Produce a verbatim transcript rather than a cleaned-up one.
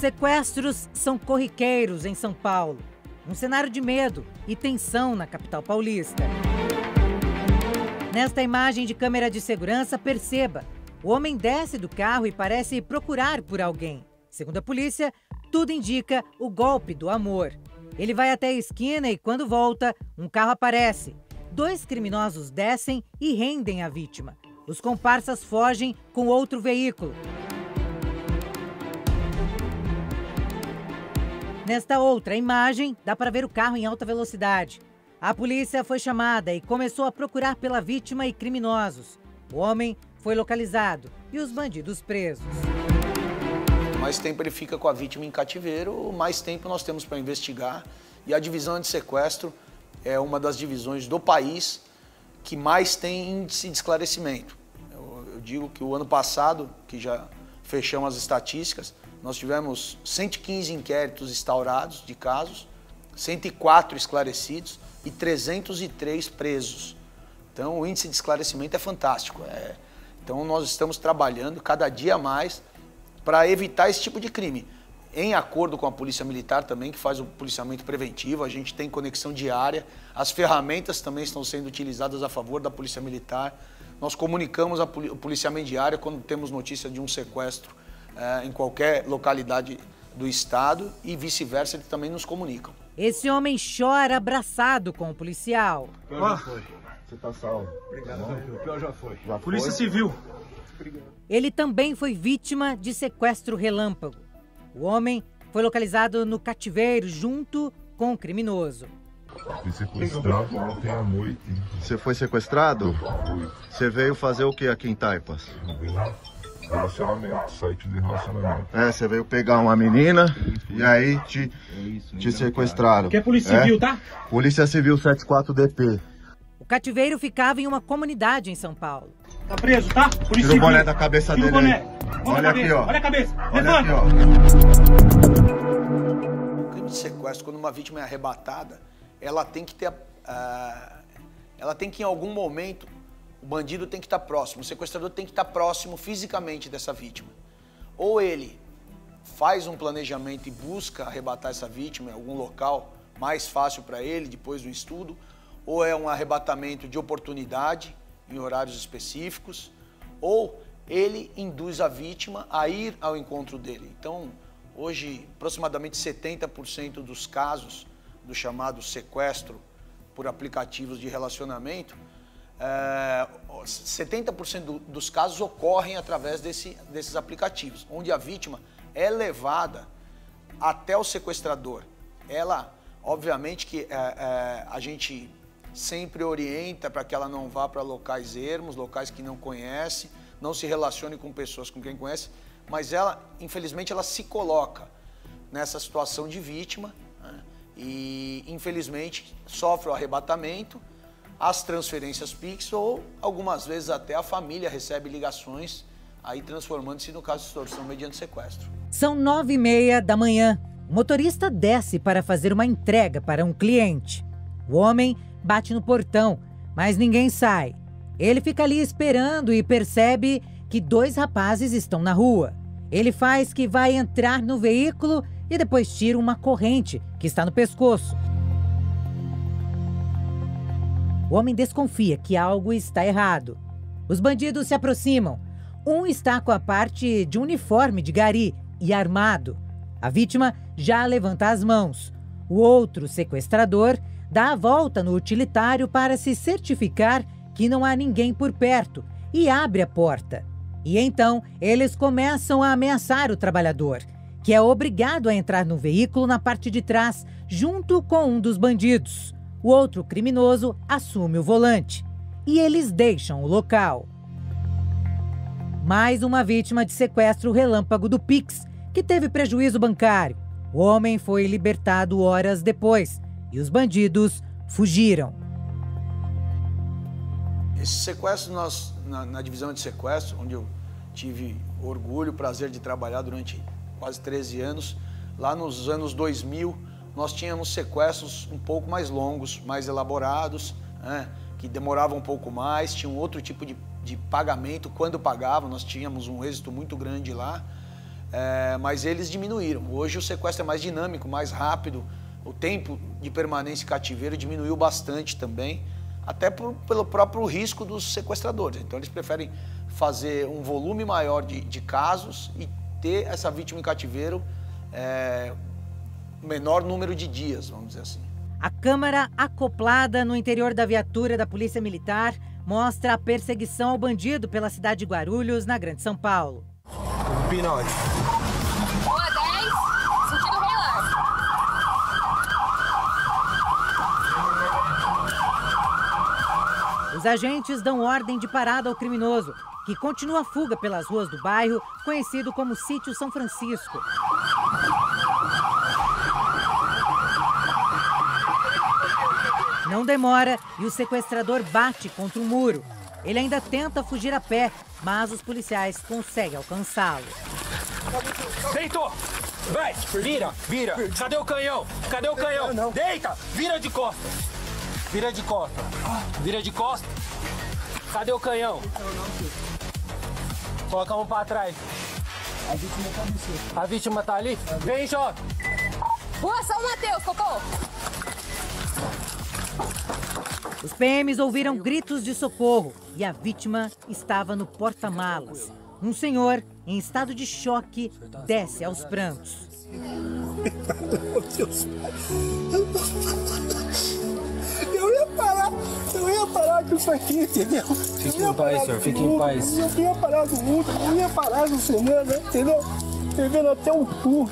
sequestros são corriqueiros em São Paulo. Um cenário de medo e tensão na capital paulista. Nesta imagem de câmera de segurança, perceba, o homem desce do carro e parece procurar por alguém. Segundo a polícia, tudo indica o golpe do amor. Ele vai até a esquina e, quando volta, um carro aparece. Dois criminosos descem e rendem a vítima. Os comparsas fogem com outro veículo. Nesta outra imagem, dá para ver o carro em alta velocidade. A polícia foi chamada e começou a procurar pela vítima e criminosos. O homem foi localizado e os bandidos presos. Mais tempo ele fica com a vítima em cativeiro, mais tempo nós temos para investigar. E a divisão de sequestro é uma das divisões do país que mais tem índice de esclarecimento. Eu, eu digo que o ano passado, que já fechamos as estatísticas, nós tivemos cento e quinze inquéritos instaurados de casos, cento e quatro esclarecidos e trezentos e três presos. Então o índice de esclarecimento é fantástico. É... Então nós estamos trabalhando cada dia mais para evitar esse tipo de crime. Em acordo com a Polícia Militar também, que faz o policiamento preventivo, a gente tem conexão diária, as ferramentas também estão sendo utilizadas a favor da Polícia Militar. Nós comunicamos a poli- o policiamento diário quando temos notícia de um sequestro é, em qualquer localidade do estado e vice-versa, eles também nos comunicam. Esse homem chora abraçado com o policial. O pior já foi. Você tá salvo. Obrigado, velho. O pior já foi. Já Polícia foi? Civil. Ele também foi vítima de sequestro relâmpago. O homem foi localizado no cativeiro junto com o criminoso. Fui sequestrado ontem à noite. Você foi sequestrado? Fui. Você veio fazer o que aqui em Taipas? Relacionamento, site de relacionamento. É, você veio pegar uma menina e aí te, te sequestraram. Que é Polícia Civil, tá? Polícia Civil setenta e quatro D P. O cativeiro ficava em uma comunidade em São Paulo. Tá preso, tá? Polícia Tira o Civil. boné da cabeça Tira dele o boné. aí. Olha, Olha a aqui, cabeça. ó. Olha a cabeça. Olha Levanta. aqui, O crime de sequestro, quando uma vítima é arrebatada, ela tem que ter, uh, ela tem que em algum momento, o bandido tem que estar próximo, o sequestrador tem que estar próximo fisicamente dessa vítima. Ou ele faz um planejamento e busca arrebatar essa vítima em algum local mais fácil para ele, depois do estudo, ou é um arrebatamento de oportunidade, em horários específicos, ou ele induz a vítima a ir ao encontro dele. Então, hoje, aproximadamente setenta por cento dos casos do chamado sequestro por aplicativos de relacionamento, é, setenta por cento do, dos casos ocorrem através desse, desses aplicativos, onde a vítima é levada até o sequestrador. Ela, obviamente que é, é, a gente sempre orienta para que ela não vá para locais ermos, locais que não conhece, não se relacione com pessoas com quem conhece, mas ela, infelizmente, ela se coloca nessa situação de vítima, né, e, infelizmente, sofre o arrebatamento, as transferências Pix ou, algumas vezes, até a família recebe ligações, aí transformando-se no caso de extorsão mediante sequestro. São nove e meia da manhã. O motorista desce para fazer uma entrega para um cliente. O homem bate no portão, mas ninguém sai. Ele fica ali esperando e percebe que dois rapazes estão na rua. Ele faz que vai entrar no veículo e depois tira uma corrente que está no pescoço. O homem desconfia que algo está errado. Os bandidos se aproximam. Um está com a parte de um uniforme de gari e armado. A vítima já levanta as mãos. O outro sequestrador dá a volta no utilitário para se certificar que não há ninguém por perto e abre a porta. E então eles começam a ameaçar o trabalhador, que é obrigado a entrar no veículo na parte de trás, junto com um dos bandidos. O outro criminoso assume o volante e eles deixam o local. Mais uma vítima de sequestro relâmpago do Pix, que teve prejuízo bancário. O homem foi libertado horas depois e os bandidos fugiram. Esse sequestro, nós, na, na divisão de sequestro, onde eu tive orgulho, prazer de trabalhar durante quase treze anos, lá nos anos dois mil, nós tínhamos sequestros um pouco mais longos, mais elaborados, né, que demoravam um pouco mais, tinham outro tipo de, de pagamento, quando pagavam, nós tínhamos um êxito muito grande lá. é, mas eles diminuíram. Hoje o sequestro é mais dinâmico, mais rápido, o tempo de permanência em cativeiro diminuiu bastante também, até por, pelo próprio risco dos sequestradores. Então eles preferem fazer um volume maior de, de casos e ter essa vítima em cativeiro é, menor número de dias, vamos dizer assim. A câmera acoplada no interior da viatura da Polícia Militar mostra a perseguição ao bandido pela cidade de Guarulhos, na Grande São Paulo. Pina onde? Rua dez, sentido Reilar. Os agentes dão ordem de parada ao criminoso, que continua a fuga pelas ruas do bairro, conhecido como Sítio São Francisco. Não demora e o sequestrador bate contra um muro. Ele ainda tenta fugir a pé, mas os policiais conseguem alcançá-lo. Deitou! Vai! Vira! Vira! Cadê o canhão? Cadê o canhão? Deita! Vira de costas! Vira de costas! Vira de costas! Cadê o canhão? Coloca a mão pra trás. A vítima tá ali. A vítima tá ali? Vem, Jota! Rua São Mateus, Cocô! Os P Ms ouviram gritos de socorro e a vítima estava no porta-malas. Um senhor, em estado de choque, desce aos prantos. Meu Deus. Eu ia parar, eu ia parar com isso aqui, entendeu? Fique em paz, senhor, fique em paz. Eu ia parar do mundo, eu ia parar do senhor, né? Entendeu? Pegando até o cu.